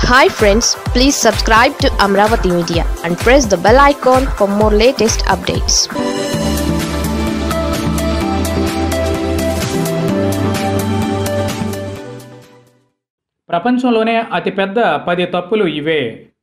Hi friends, please subscribe to Amaravathi Media and press the bell icon for more latest updates. ప్రపంచంలోనే అతిపెద్ద 10 తప్పులు ఇవే.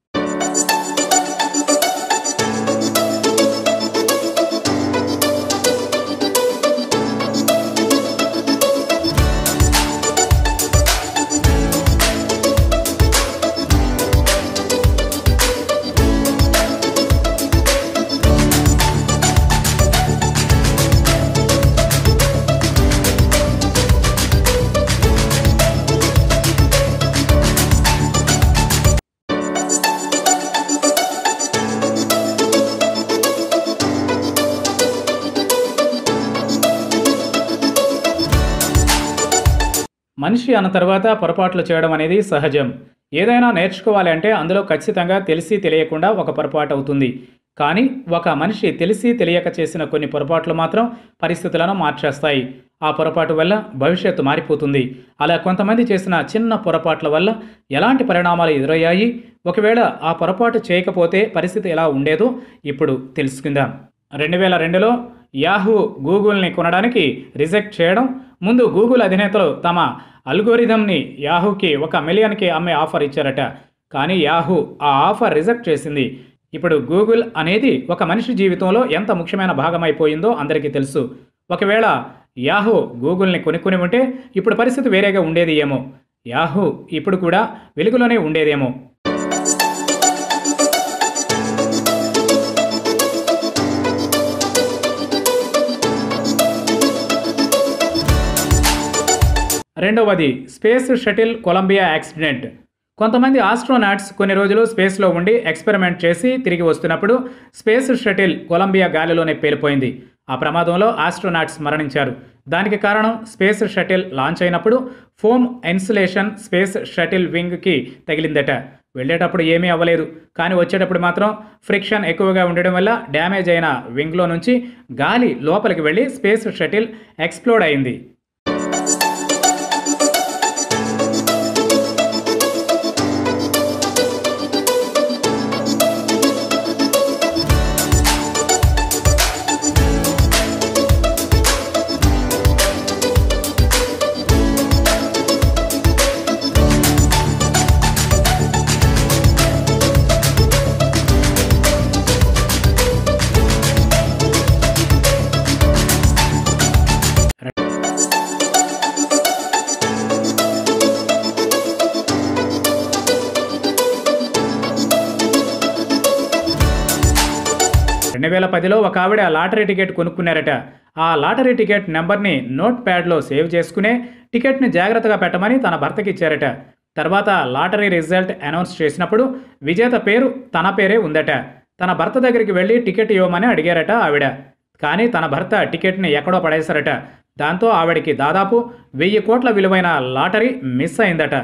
మనిషి అన్న తర్వాత పొరపాట్లు చేయడం అనేది సహజం. ఏదైనా నేర్చుకోవాలి అంటే అందులో ఖచ్చితంగా తెలిసి తెలియకుండా ఒక పొరపాటు అవుతుంది. కానీ ఒక మనిషి తెలిసి తెలియక చేసిన కొన్ని పొరపాట్లు మాత్రం పరిస్థితులను మార్చేస్తాయి. ఆ పొరపాటు వల్ల భవిష్యత్తు మారిపోతుంది. అలా కొంతమంది చేసిన చిన్న పొరపాట్ల వల్ల ఎలాంటి పరిణామాలు ఎదురయ్యాయి, ఒకవేళ ఆ పొరపాటు చేయకపోతే పరిస్థితి ఎలా ఉండేదో ఇప్పుడు తెలుసుకుందాం. 2002లో యాహూ గూగుల్ని కొనడానికి రిజెక్ట్ చేయడం, ముందు గూగుల్ అధినేతలు తమ అల్గోరిథంని యాహూకి 1 మిలియన్కి అమ్మే ఆఫర్ ఇచ్చారట. కానీ యాహూ ఆ ఆఫర్ రిజెక్ట్ చేసింది. ఇప్పుడు గూగుల్ అనేది ఒక మనిషి జీవితంలో ఎంత ముఖ్యమైన భాగమైపోయిందో అందరికీ తెలుసు. ఒకవేళ యాహూ గూగుల్ని కొనుక్కుని ఉంటే ఇప్పుడు పరిస్థితి వేరేగా ఉండేది ఏమో. యాహూ ఇప్పుడు కూడా వెలుగులోనే ఉండేదేమో. రెండవది స్పేస్ షటిల్ కొలంబియా యాక్సిడెంట్. కొంతమంది ఆస్ట్రోనాట్స్ కొన్ని రోజులు స్పేస్లో ఉండి ఎక్స్పెరిమెంట్ చేసి తిరిగి వస్తున్నప్పుడు స్పేస్ షటిల్ కొలంబియా గాలిలోనే పేలిపోయింది. ఆ ప్రమాదంలో ఆస్ట్రోనాట్స్ మరణించారు. దానికి కారణం స్పేస్ షటిల్ లాంచ్ అయినప్పుడు ఫోమ్ ఇన్సులేషన్ స్పేస్ షటిల్ వింగ్కి తగిలిందట. వెళ్ళేటప్పుడు ఏమీ అవ్వలేదు, కానీ వచ్చేటప్పుడు మాత్రం ఫ్రిక్షన్ ఎక్కువగా ఉండడం వల్ల డ్యామేజ్ అయిన వింగ్లో నుంచి గాలి లోపలికి వెళ్ళి స్పేస్ షటిల్ ఎక్స్ప్లోడ్ అయింది. ఒక ఆవిడ లాటరీ టికెట్ కొనుక్కున్నారట. ఆ లాటరీ టికెట్ నెంబర్ని నోట్ ప్యాడ్లో సేవ్ చేసుకునే టికెట్ని జాగ్రత్తగా పెట్టమని తన భర్తకి ఇచ్చారట. తర్వాత లాటరీ రిజల్ట్ అనౌన్స్ చేసినప్పుడు విజేత పేరు తన పేరే ఉందట. తన భర్త దగ్గరికి వెళ్ళి టికెట్ ఇవ్వమని అడిగారట ఆవిడ. కానీ తన భర్త టికెట్ని ఎక్కడో పడేశారట. దాంతో ఆవిడకి దాదాపు 1000 కోట్ల విలువైన లాటరీ మిస్ అయిందట.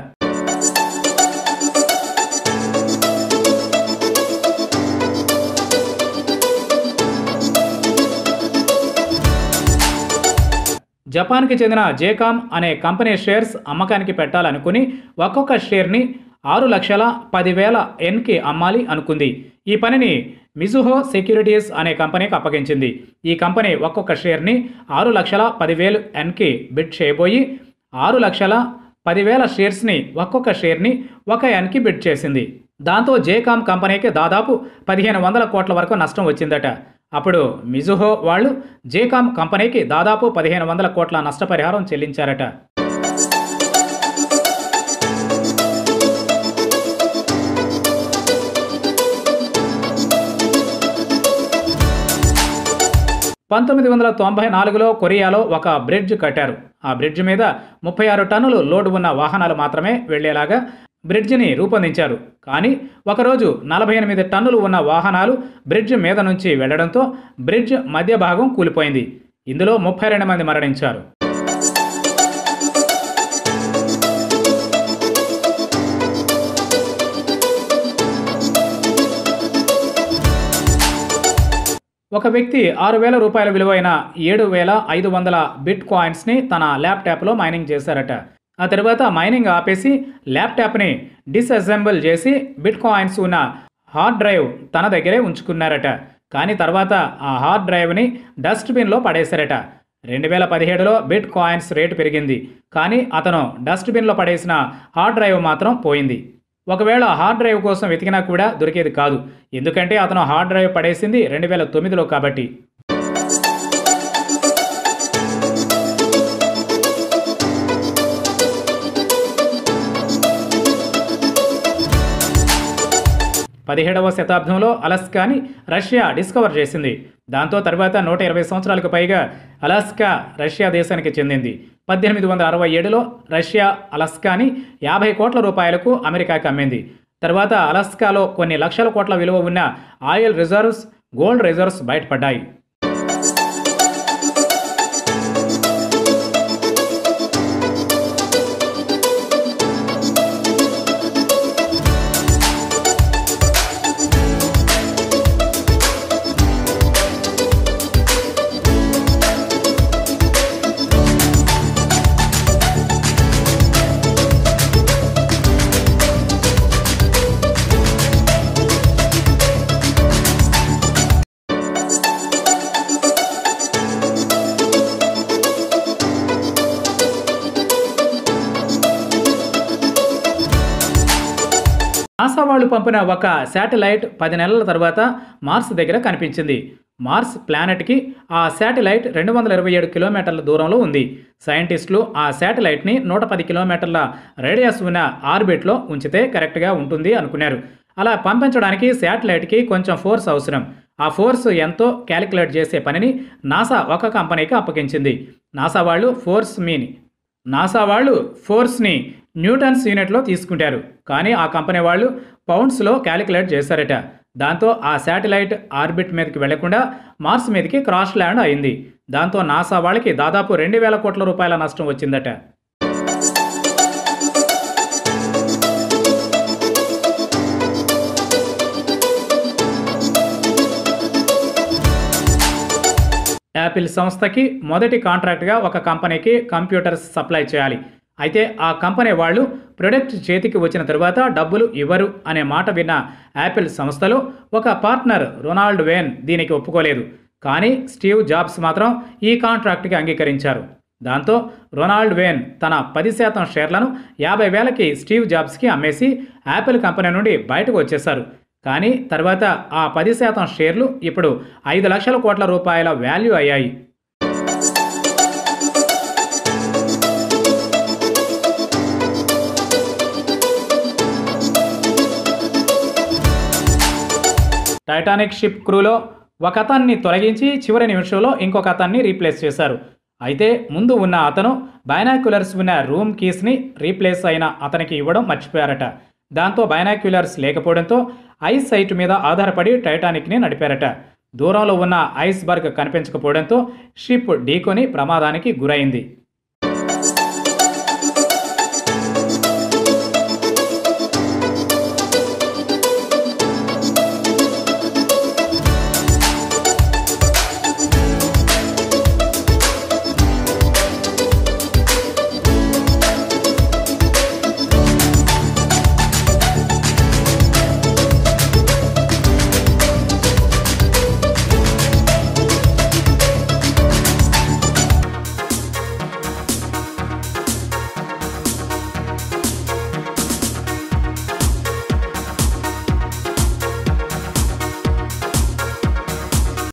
జపాన్కి చెందిన జేకామ్ అనే కంపెనీ షేర్స్ అమ్మకానికి పెట్టాలనుకుని ఒక్కొక్క షేర్ని 6,10,000 యెన్కి అమ్మాలి అనుకుంది. ఈ పనిని మిజుహో సెక్యూరిటీస్ అనే కంపెనీకి అప్పగించింది. ఈ కంపెనీ ఒక్కొక్క షేర్ని 6,10,000 యెన్కి బిడ్ చేయబోయి 6,10,000 షేర్స్ని ఒక్కొక్క షేర్ని 1 యెన్కి బిడ్ చేసింది. దాంతో జేకామ్ కంపెనీకి దాదాపు 1,500 కోట్ల వరకు నష్టం వచ్చిందట. అప్పుడు మిజుహో వాళ్ళు జేకామ్ కంపెనీకి దాదాపు 1,500 కోట్ల నష్టపరిహారం చెల్లించారట. (1994లో కొరియాలో ఒక బ్రిడ్జ్ కట్టారు. ఆ బ్రిడ్జ్ మీద 36 టన్నులు లోడ్ ఉన్న వాహనాలు మాత్రమే వెళ్లేలాగా బ్రిడ్జిని రూపొందించారు. కానీ ఒకరోజు 48 టన్నులు ఉన్న వాహనాలు బ్రిడ్జ్ మీద నుంచి వెళ్లడంతో బ్రిడ్జ్ మధ్య భాగం కూలిపోయింది. ఇందులో 32 మంది మరణించారు. ఒక వ్యక్తి 6,000 రూపాయల విలువైన 7,500 బిట్ కాయిన్స్ని తన ల్యాప్టాప్లో మైనింగ్ చేశారట. ఆ తర్వాత మైనింగ్ ఆపేసి ల్యాప్టాప్ని డిస్అసెంబుల్ చేసి బిట్ కాయిన్స్ ఉన్న హార్డ్ డ్రైవ్ తన దగ్గరే ఉంచుకున్నారట. కానీ తర్వాత ఆ హార్డ్ డ్రైవ్ని డస్ట్బిన్లో పడేశారట. 2017లో బిట్ కాయిన్స్ రేటు పెరిగింది. కానీ అతను డస్ట్బిన్లో పడేసిన హార్డ్ డ్రైవ్ మాత్రం పోయింది. ఒకవేళ హార్డ్ డ్రైవ్ కోసం వెతికినా కూడా దొరికేది కాదు. ఎందుకంటే అతను హార్డ్ డ్రైవ్ పడేసింది 2009లో కాబట్టి. పదిహేడవ శతాబ్దంలో అలాస్కాని రష్యా డిస్కవర్ చేసింది. దాంతో తర్వాత 120 సంవత్సరాలకు పైగా అలాస్కా రష్యా దేశానికి చెందింది. 1867లో రష్యా అలాస్కాని 50 కోట్ల రూపాయలకు అమెరికాకి అమ్మింది. తర్వాత అలాస్కాలో కొన్ని లక్షల కోట్ల విలువ ఉన్న ఆయిల్ రిజర్వ్స్, గోల్డ్ రిజర్వ్స్ బయటపడ్డాయి. నాసా వాళ్ళు పంపిన ఒక శాటిలైట్ 10 నెలల తర్వాత మార్స్ దగ్గర కనిపించింది. మార్స్ ప్లానెట్కి ఆ శాటిలైట్ 227 కిలోమీటర్ల దూరంలో ఉంది. సైంటిస్టులు ఆ శాటిలైట్ని 110 కిలోమీటర్ల రేడియస్ ఉన్న ఆర్బిట్లో ఉంచితే కరెక్ట్గా ఉంటుంది అనుకున్నారు. అలా పంపించడానికి శాటిలైట్కి కొంచెం ఫోర్స్ అవసరం. ఆ ఫోర్స్ ఎంతో క్యాలిక్యులేట్ చేసే పనిని నాసా ఒక కంపెనీకి అప్పగించింది. నాసా వాళ్ళు ఫోర్స్ని న్యూటన్స్ యూనిట్లో తీసుకుంటారు. కానీ ఆ కంపెనీ వాళ్ళు పౌండ్స్లో క్యాలిక్యులేట్ చేశారట. దాంతో ఆ శాటిలైట్ ఆర్బిట్ మీదకి వెళ్లకుండా మార్స్ మీదకి క్రాష్ ల్యాండ్ అయింది. దాంతో నాసా వాళ్ళకి దాదాపు 2000 కోట్ల రూపాయల నష్టం వచ్చిందట. యాపిల్ సంస్థకి మొదటి కాంట్రాక్ట్గా ఒక కంపెనీకి కంప్యూటర్స్ సప్లై చేయాలి. అయితే ఆ కంపెనీ వాళ్ళు ప్రొడక్ట్ చేతికి వచ్చిన తరువాత డబ్బులు ఇవ్వరు అనే మాట విన్న యాపిల్ సంస్థలో ఒక పార్ట్నర్ రొనాల్డ్ వేన్ దీనికి ఒప్పుకోలేదు. కానీ స్టీవ్ జాబ్స్ మాత్రం ఈ కాంట్రాక్ట్కి అంగీకరించారు. దాంతో రొనాల్డ్ వేన్ తన 10% షేర్లను 50,000కి స్టీవ్ జాబ్స్కి అమ్మేసి యాపిల్ కంపెనీ నుండి బయటకు వచ్చేశారు. కానీ తర్వాత ఆ 10% షేర్లు ఇప్పుడు 5 లక్షల కోట్ల రూపాయల వాల్యూ అయ్యాయి. టైటానిక్ షిప్ క్రూలో ఒక అతన్ని తొలగించి చివరి నిమిషంలో ఇంకొక అతన్ని రీప్లేస్ చేశారు. అయితే ముందు ఉన్న అతను బైనాక్యులర్స్ ఉన్న రూమ్ కీస్ని రీప్లేస్ అయిన అతనికి ఇవ్వడం మర్చిపోయారట. దాంతో బైనాక్యులర్స్ లేకపోవడంతో ఐస్ సైట్ మీద ఆధారపడి టైటానిక్ని నడిపారట. దూరంలో ఉన్న ఐస్బర్గ్ కనిపించకపోవడంతో షిప్ ఢీకొని ప్రమాదానికి గురైంది.